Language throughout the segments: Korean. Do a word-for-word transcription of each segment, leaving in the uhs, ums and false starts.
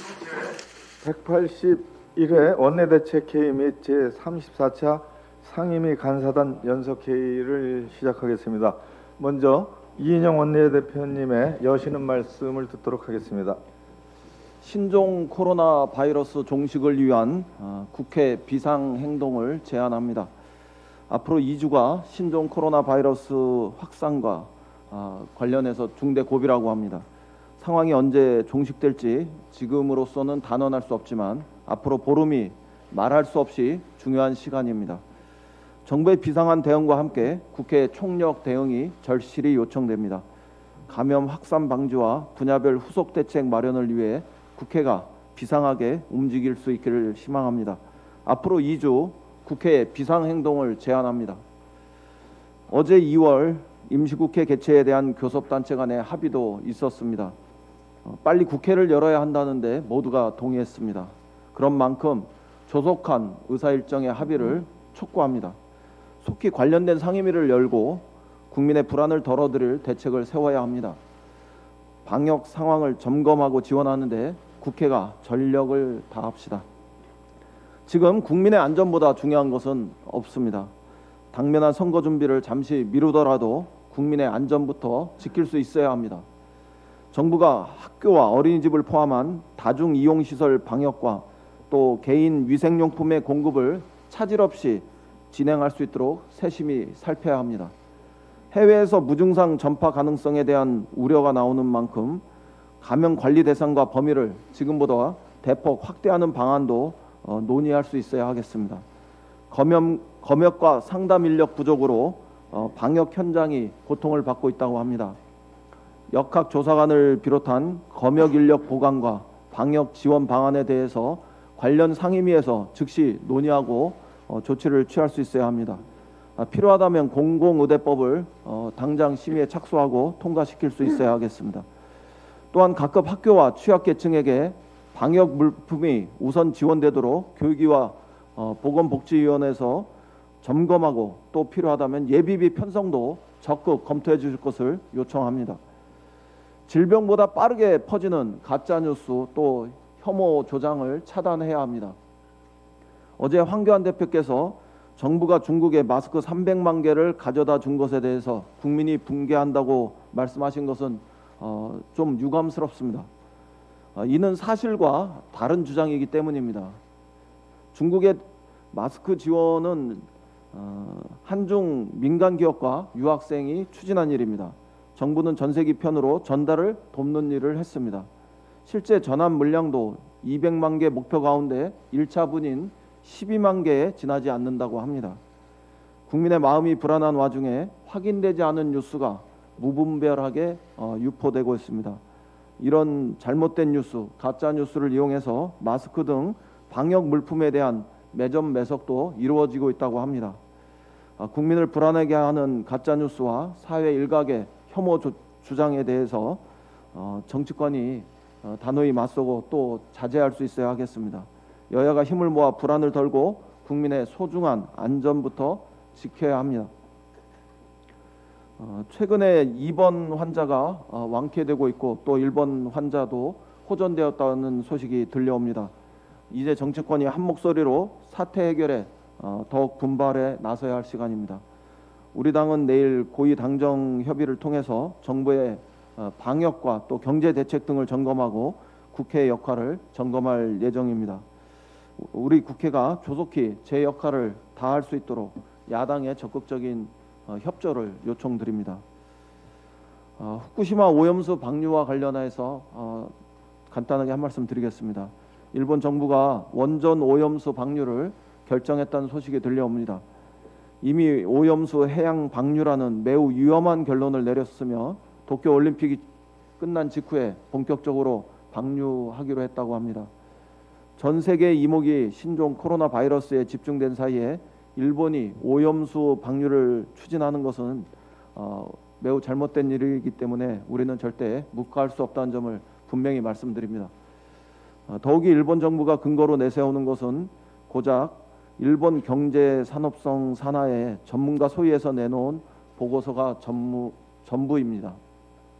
백팔십일 회 원내대책회의 및 제삼십사 차 상임위 간사단 연석회의를 시작하겠습니다. 먼저 이인영 원내대표님의 여시는 말씀을 듣도록 하겠습니다. 신종 코로나 바이러스 종식을 위한 국회 비상행동을 제안합니다. 앞으로 이 주가 신종 코로나 바이러스 확산과 관련해서 중대 고비라고 합니다. 상황이 언제 종식될지 지금으로서는 단언할 수 없지만 앞으로 보름이 말할 수 없이 중요한 시간입니다. 정부의 비상한 대응과 함께 국회 총력 대응이 절실히 요청됩니다. 감염 확산 방지와 분야별 후속 대책 마련을 위해 국회가 비상하게 움직일 수 있기를 희망합니다. 앞으로 이 주 국회 비상행동을 제안합니다. 어제 이월 임시국회 개최에 대한 교섭단체 간의 합의도 있었습니다. 빨리 국회를 열어야 한다는데 모두가 동의했습니다. 그런 만큼 조속한 의사일정의 합의를 촉구합니다. 속히 관련된 상임위를 열고 국민의 불안을 덜어드릴 대책을 세워야 합니다. 방역 상황을 점검하고 지원하는데 국회가 전력을 다합시다. 지금 국민의 안전보다 중요한 것은 없습니다. 당면한 선거 준비를 잠시 미루더라도 국민의 안전부터 지킬 수 있어야 합니다. 정부가 학교와 어린이집을 포함한 다중이용시설 방역과 또 개인 위생용품의 공급을 차질 없이 진행할 수 있도록 세심히 살펴야 합니다. 해외에서 무증상 전파 가능성에 대한 우려가 나오는 만큼 감염 관리 대상과 범위를 지금보다 대폭 확대하는 방안도 어, 논의할 수 있어야 하겠습니다. 검역, 검역과 상담 인력 부족으로 어, 방역 현장이 고통을 받고 있다고 합니다. 역학조사관을 비롯한 검역 인력 보강과 방역 지원 방안에 대해서 관련 상임위에서 즉시 논의하고 어, 조치를 취할 수 있어야 합니다. 아, 필요하다면 공공의대법을 어, 당장 심의에 착수하고 통과시킬 수 있어야 하겠습니다. 또한 각급 학교와 취약계층에게 방역 물품이 우선 지원되도록 교육위와 어, 보건복지위원회에서 점검하고 또 필요하다면 예비비 편성도 적극 검토해 주실 것을 요청합니다. 질병보다 빠르게 퍼지는 가짜뉴스 또 혐오 조장을 차단해야 합니다. 어제 황교안 대표께서 정부가 중국에 마스크 삼백만 개를 가져다 준 것에 대해서 국민이 붕괴한다고 말씀하신 것은 어, 좀 유감스럽습니다. 어, 이는 사실과 다른 주장이기 때문입니다. 중국의 마스크 지원은 어, 한중 민간 기업과 유학생이 추진한 일입니다. 정부는 전세기 편으로 전달을 돕는 일을 했습니다. 실제 전환 물량도 이백만 개 목표 가운데 일 차분인 십이만 개에 지나지 않는다고 합니다. 국민의 마음이 불안한 와중에 확인되지 않은 뉴스가 무분별하게 어, 유포되고 있습니다. 이런 잘못된 뉴스, 가짜 뉴스를 이용해서 마스크 등 방역 물품에 대한 매점 매석도 이루어지고 있다고 합니다. 어, 국민을 불안하게 하는 가짜 뉴스와 사회 일각의 혐오 조, 주장에 대해서 어, 정치권이 어, 단호히 맞서고 또 자제할 수 있어야 하겠습니다. 여야가 힘을 모아 불안을 덜고 국민의 소중한 안전부터 지켜야 합니다. 어, 최근에 입원 환자가 어, 완쾌되고 있고 또 일본 환자도 호전되었다는 소식이 들려옵니다. 이제 정치권이 한 목소리로 사태 해결에 어, 더욱 분발해 나서야 할 시간입니다. 우리 당은 내일 고위 당정 협의를 통해서 정부의 어, 방역과 또 경제 대책 등을 점검하고 국회의 역할을 점검할 예정입니다. 우리 국회가 조속히 제 역할을 다할 수 있도록 야당의 적극적인 어, 협조를 요청드립니다. 어, 후쿠시마 오염수 방류와 관련해서 어, 간단하게 한 말씀 드리겠습니다. 일본 정부가 원전 오염수 방류를 결정했다는 소식이 들려옵니다. 이미 오염수 해양 방류라는 매우 위험한 결론을 내렸으며 도쿄올림픽이 끝난 직후에 본격적으로 방류하기로 했다고 합니다. 전 세계 이목이 신종 코로나 바이러스에 집중된 사이에 일본이 오염수 방류를 추진하는 것은 어, 매우 잘못된 일이기 때문에 우리는 절대 묵과할 수 없다는 점을 분명히 말씀드립니다. 어, 더욱이 일본 정부가 근거로 내세우는 것은 고작 일본 경제산업성 산하의 전문가 소위에서 내놓은 보고서가 전무, 전부입니다.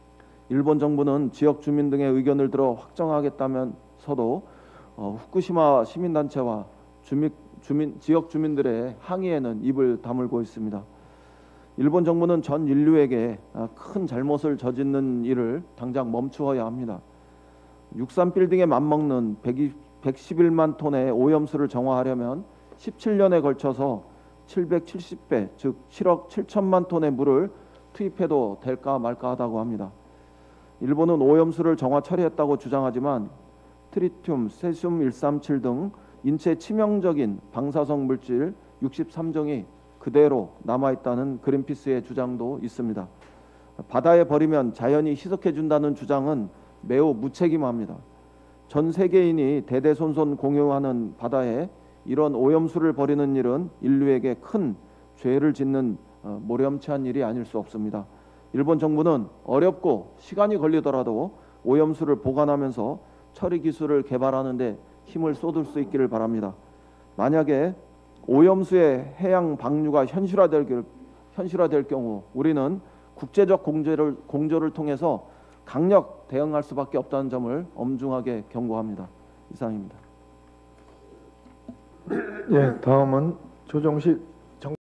일본 정부는 지역 주민 등의 의견을 들어 확정하겠다면서도 어, 후쿠시마 시민단체와 주민, 주민, 지역 주민들의 항의에는 입을 다물고 있습니다. 일본 정부는 전 인류에게 큰 잘못을 저지른 일을 당장 멈추어야 합니다. 육삼 빌딩에 맞먹는 백십일만 톤의 오염수를 정화하려면 십칠 년에 걸쳐서 칠백칠십 배, 즉 칠억 칠천만 톤의 물을 투입해도 될까 말까 하다고 합니다. 일본은 오염수를 정화 처리했다고 주장하지만 트리튬, 세슘 일삼칠 등 인체 치명적인 방사성 물질 육십삼 종이 그대로 남아있다는 그린피스의 주장도 있습니다. 바다에 버리면 자연이 희석해준다는 주장은 매우 무책임합니다. 전 세계인이 대대손손 공유하는 바다에 이런 오염수를 버리는 일은 인류에게 큰 죄를 짓는 모렴치한 일이 아닐 수 없습니다. 일본 정부는 어렵고 시간이 걸리더라도 오염수를 보관하면서 처리 기술을 개발하는 데 힘을 쏟을 수 있기를 바랍니다. 만약에 오염수의 해양 방류가 현실화될, 현실화될 경우 우리는 국제적 공조를, 공조를 통해서 강력 대응할 수밖에 없다는 점을 엄중하게 경고합니다. 이상입니다. 예, 다음은 조정식